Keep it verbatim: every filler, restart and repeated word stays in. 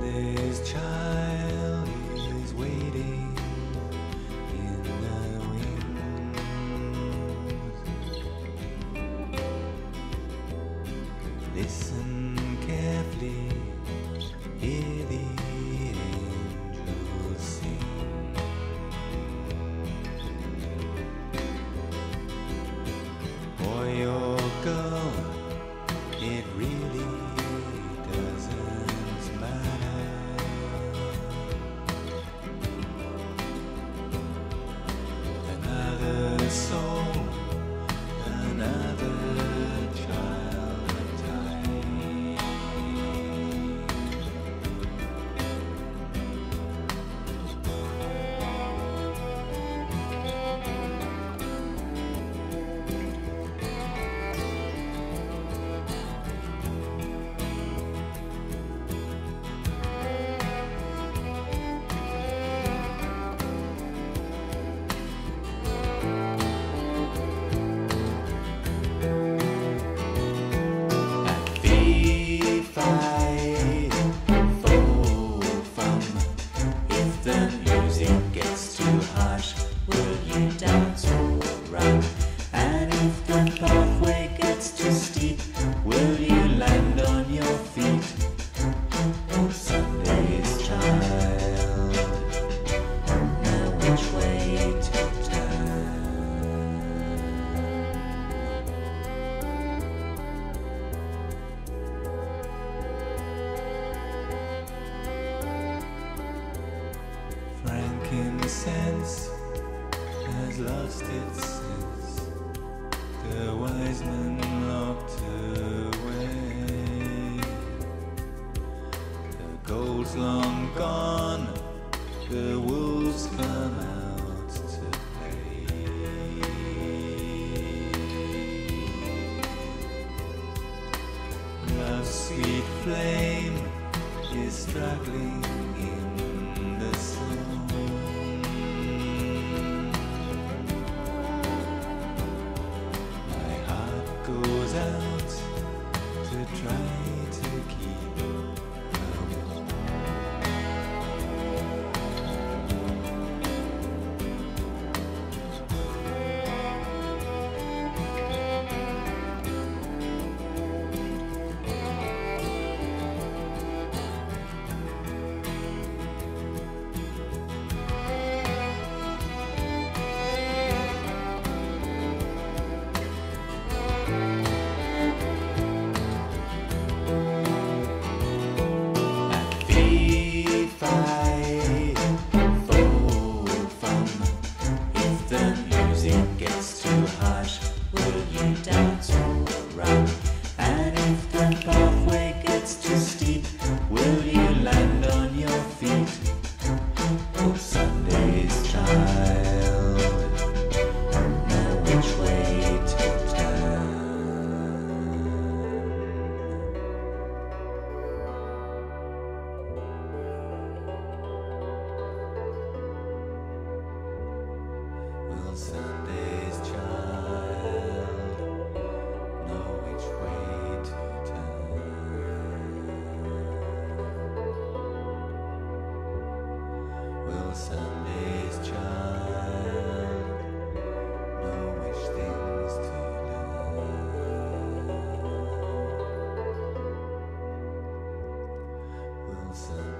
Sunday's child is waiting in the wings. Listen carefully, hear the angels sing. Boy or girl, it really doesn't matter. Another soul, another child of time. Will you dance or run? And if the pathway gets too steep, will you land on your feet? Oh, Sunday's child, know which way to turn. Frankincense has lost its sense. The wise men locked away. The gold's long gone. The wolves come out to play. Love's sweet flame is struggling in the sun. Goes out to try to keep her warm. Will you dance or run? And if the pathway gets too steep, will you land on your feet? Oh, Sunday's child, know which way to turn. Will Sunday's child know which way to turn? Will Sunday's child know which things to learn? Will Sunday